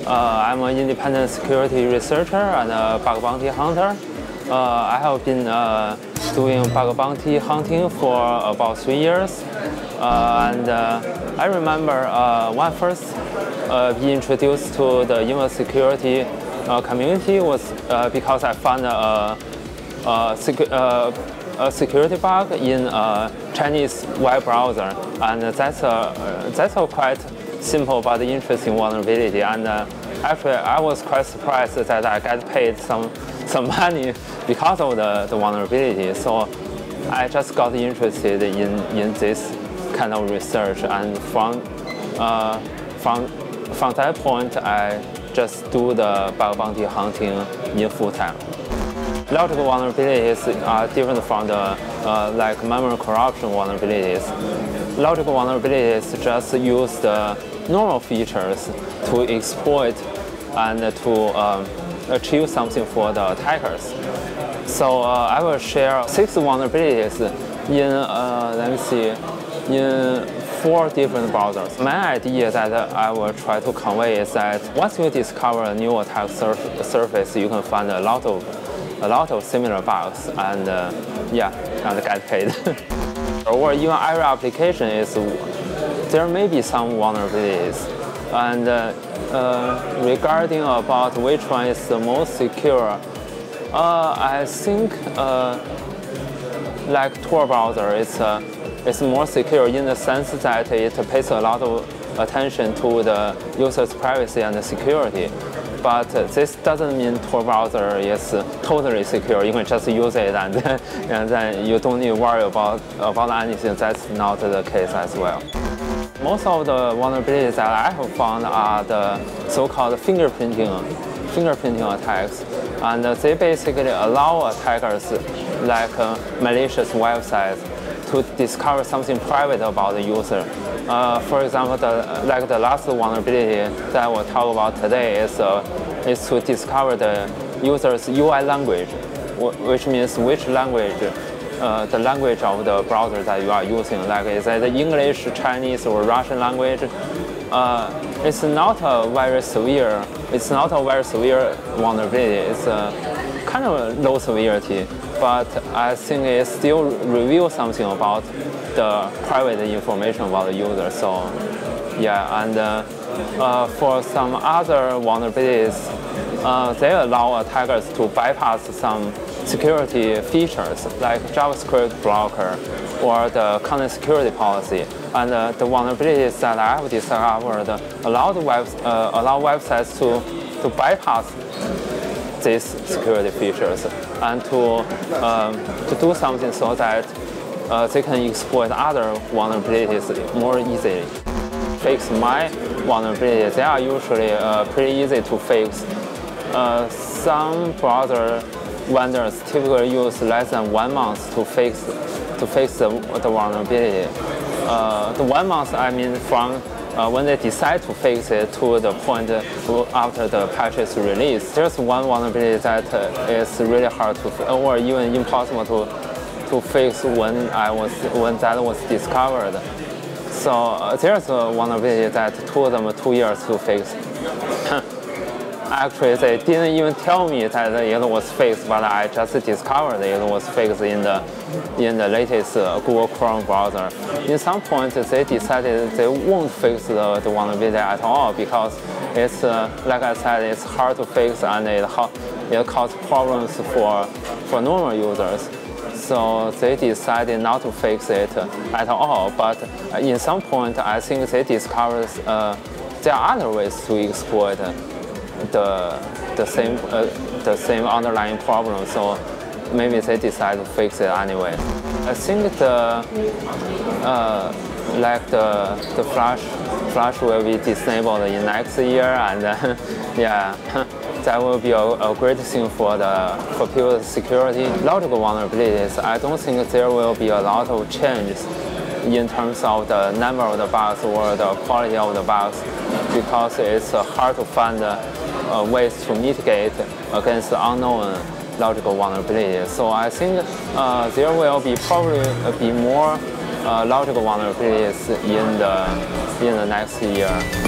I'm an independent security researcher and a bug bounty hunter. I have been doing bug bounty hunting for about 3 years. I remember when I first being introduced to the email security community was because I found a security bug in a Chinese web browser, and that's a quite simple but interesting vulnerability. And actually, I was quite surprised that I got paid some money because of the vulnerability. So I just got interested in this kind of research, and from that point, I just do the bug bounty hunting in full time. Logical vulnerabilities are different from the like memory corruption vulnerabilities. Logical vulnerabilities just use the normal features to exploit and to achieve something for the attackers. So I will share 6 vulnerabilities in let me see, in 4 different browsers. My idea that I will try to convey is that once you discover a new attack surface, you can find a lot of similar bugs and and get paid. Or even every application there may be some vulnerabilities, and regarding about which one is the most secure, I think like Tor browser it's more secure in the sense that it pays a lot of attention to the user's privacy and security. But this doesn't mean Tor browser is totally secure. You can just use it and then you don't need to worry about anything. That's not the case as well. Most of the vulnerabilities that I have found are the so-called fingerprinting attacks, and they basically allow attackers like malicious websites to discover something private about the user. For example, the last vulnerability that I will talk about today is to discover the user's UI language, which means which language, the language of the browser that you are using. Like, is it English, Chinese, or Russian language? It's not a very severe vulnerability. It's kind of low severity, but I think it still reveals something about the private information about the user. So yeah, and for some other vulnerabilities, they allow attackers to bypass some security features like JavaScript blocker or the content security policy. And the vulnerabilities that I have discovered allow websites to bypass these security features and to do something so that they can exploit other vulnerabilities more easily. Fix my vulnerabilities, they are usually pretty easy to fix. Some browser vendors typically use less than 1 month to fix the vulnerability. The 1 month, I mean from when they decide to fix it to the point after the patch is released. There's one vulnerability that is really hard to fix, or even impossible to fix when that was discovered. So there's a vulnerability that took them 2 years to fix. Actually, they didn't even tell me that it was fixed, but I just discovered it was fixed in the latest Google Chrome browser. In some point, they decided they won't fix the vulnerability at all because it's, like I said, it's hard to fix and it causes problems for normal users. So they decided not to fix it at all. But in some point, I think they discovered there are other ways to exploit the same underlying problem, so maybe they decide to fix it anyway. I think the flash will be disabled in next year, and yeah, that will be a great thing for people's security. Logical vulnerabilities, I don't think there will be a lot of changes in terms of the number of the bugs or the quality of the bugs, because it's hard to find ways to mitigate against unknown logical vulnerabilities. So I think there will probably be more logical vulnerabilities in the next year.